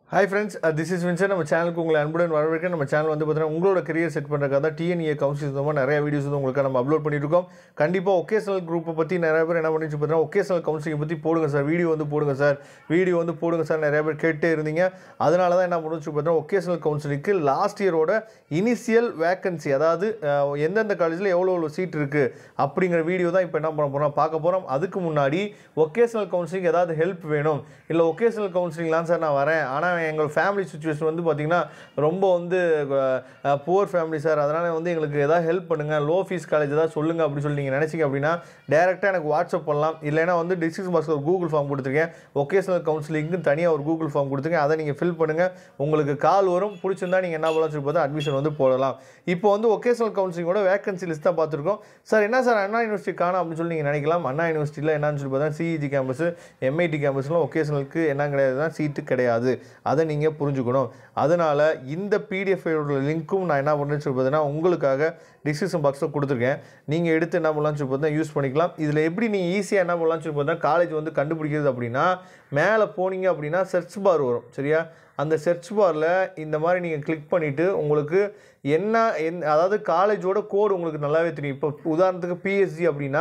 Hi friends, this is Vincent. நம்ம சேனலுக்கு உங்களை அன்புடன் வரவேற்கிறேன். நம்ம சேனல் வந்து பார்த்தீங்கன்னா உங்களோட கரியர் செட் பண்ணுறதுக்காக தான் TNEA கவுன்சிலிங் மூலமாக நிறைய வீடியோஸ் வந்து உங்களுக்கு நம்ம அப்லோட் பண்ணிட்டு இருக்கோம். கண்டிப்பாக ஒகேஷனல் குரூப்பை பற்றி நிறைய பேர் என்ன பண்ணிட்டு பார்த்தீங்கன்னா ஒகேஷனல் கவுன்சிலிங் பற்றி போடுங்க சார், வீடியோ வந்து போடுங்க சார் நிறைய பேர் கேட்டே இருந்தீங்க. அதனால தான் என்ன பண்ணுச்சு பார்த்தீங்கன்னா ஒகேஷனல் கவுன்சிலிங்க்கு லாஸ்ட் இயரோட இனிஷியல் வேக்கன்சி, அதாவது எந்தெந்த காலேஜில் எவ்வளோ சீட் இருக்குது அப்படிங்கிற வீடியோ தான் இப்போ என்ன பண்ண போகிறோம் பார்க்க போகிறோம். அதுக்கு முன்னாடி ஒகேஷனல் கவுன்சிலிங் ஏதாவது ஹெல்ப் வேணும், இல்லை ஒகேஷனல் கவுன்சிலிங்லாம் சார் நான் வரேன், ஆனால் எங்கள் ஃபேமிலி சுச்சுவேஷன் வந்து பார்த்திங்கன்னா ரொம்ப வந்து புவர் ஃபேமிலி சார், அதனால் வந்து எங்களுக்கு எதாவது ஹெல்ப் பண்ணுங்கள், லோ ஃபீஸ் காலேஜ் ஏதாவது சொல்லுங்கள் அப்படின்னு சொல்லி நீங்கள் நினச்சிங்க அப்படின்னா டேரெக்டாக எனக்கு வாட்ஸ்அப் பண்ணலாம். இல்லைனா வந்து டிஸ்கிரிப்ஷன் பாக்ஸில் ஒரு கூகுள் ஃபார்ம் கொடுத்துருக்கேன், ஒகேஷனல் கவுன்சிலிங்க்கு தனியாக ஒரு கூகுள் ஃபார்ம் கொடுத்துருக்கேன், அதை நீங்கள் ஃபில் பண்ணுங்கள். உங்களுக்கு கால் வரும், பிடிச்சிருந்தா நீங்கள் என்ன பண்ணலாம் சொல்லி பார்த்தா அட்மிஷன் வந்து போடலாம். இப்போ வந்து ஒகேஷனல் கவுன்சிலிங்கோட வேகன்சி லிஸ்ட் தான் பார்த்துருக்கோம். சார் என்ன சார் அண்ணா யூனிவர்சிட்டி காணும் அப்படின்னு சொல்லி நீங்கள் நினைக்கலாம். அண்ணா யூனிவர்சிட்டியில் என்னன்னு சொல்லி பார்த்தா சிஇஜி கேம்பஸ், MIT கேம்பஸ்லாம் ஒகேஷனலுக்கு என்ன கிடையாது தான் சீட்டு கிடையாது, அதை நீங்கள் புரிஞ்சுக்கணும். அதனால் இந்த பிடிஎஃபோட லிங்க்கும் நான் என்ன பண்ணுறேன்னு சொல்லி பார்த்தீங்கன்னா உங்களுக்காக டிஸ்கிரிப்ஷன் பாக்ஸில் கொடுத்துருக்கேன். நீங்கள் எடுத்து என்ன பண்ணலாம்னு சொல்லி பார்த்தா யூஸ் பண்ணிக்கலாம். இதில் எப்படி நீங்கள் ஈஸியாக என்ன பண்ணலாம்னு சொல்லி பார்த்தா காலேஜ் வந்து கண்டுபிடிக்கிறது அப்படின்னா, மேலே போனீங்க அப்படின்னா சர்ச் பார் வரும் சரியா, அந்த சர்ச் பாரில் இந்த மாதிரி நீங்கள் கிளிக் பண்ணிவிட்டு உங்களுக்கு அதாவது காலேஜோட கோடு உங்களுக்கு நல்லாவே தெரியும். இப்போ உதாரணத்துக்கு PSG அப்படின்னா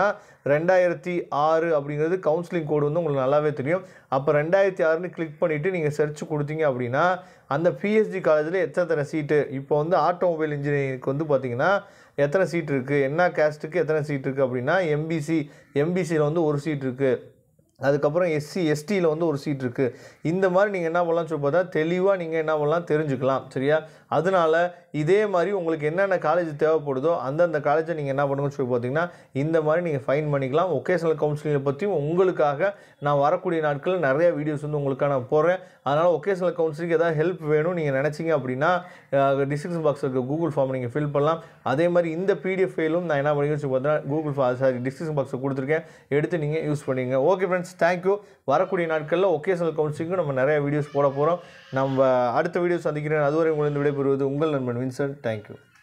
2006 அப்படிங்கிறது கவுன்சிலிங் கோடு வந்து உங்களுக்கு நல்லாவே தெரியும். அப்போ 2006ன்னு கிளிக் பண்ணிவிட்டு நீங்கள் சர்ச் கொடுத்தீங்க அப்படின்னா அந்த PSG காலேஜில் எத்தனை சீட்டு, இப்போ வந்து ஆட்டோமொபைல் இன்ஜினியரிங்க்கு வந்து பார்த்திங்கன்னா எத்தனை சீட் இருக்குது, என்ன கேஸ்ட்டுக்கு எத்தனை சீட் இருக்குது அப்படின்னா MBCயில் வந்து ஒரு சீட் இருக்குது, அதுக்கப்புறம் SCSTயில் வந்து ஒரு சீட் இருக்குது. இந்த மாதிரி நீங்கள் என்ன பண்ணலாம் சொல்லி பார்த்தா தெளிவாக நீங்கள் என்ன பண்ணலாம் தெரிஞ்சுக்கலாம் சரியா. அதனால் இதே மாதிரி உங்களுக்கு என்னென்ன காலேஜ் தேவைப்படுதோ அந்தந்த காலேஜை நீங்கள் என்ன பண்ணுங்கன்னு சொல்லி பார்த்தீங்கன்னா இந்த மாதிரி நீங்கள் ஃபைன் பண்ணிக்கலாம். ஒகேஷனல் கவுன்சிலிங்கை பற்றியும் உங்களுக்காக நான் வரக்கூடிய நாட்களில் நிறைய வீடியோஸ் வந்து உங்களுக்காக நான் போடுறேன். அதனால் ஒகேஷனல் கவுன்சிலிங் ஏதாவது ஹெல்ப் வேணும் நீங்கள் நினச்சிங்க அப்படின்னா டிஸ்கிரிப்ஷன் பாக்ஸில் இருக்க கூகுள் ஃபார்ம் நீங்கள் ஃபில் பண்ணலாம். அதே மாதிரி இந்த PDF ஃபைலும் நான் என்ன பண்ணிங்கன்னு சொல்லி பார்த்தீங்கன்னா டிஸ்கிரிப்ஷன் பாக்ஸில் கொடுத்துருக்கேன், எடுத்து நீங்கள் யூஸ் பண்ணிங்க. Okay friends, thank you. வரக்கூடிய நாட்களில் ஒகேஷனல் கவுன்சிலிங்கும் நம்ம நிறைய வீடியோஸ் போட போகிறோம். நம்ம அடுத்த வீடியோ சந்திக்கிறேன். அதுவரை உங்களிருந்து விடைபெறுவது உங்கள் நண்பன் வின்சென்ட். தேங்க்யூ.